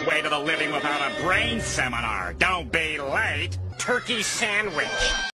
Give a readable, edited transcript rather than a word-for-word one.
way to the living without a brain seminar. Don't be late. Turkey sandwich.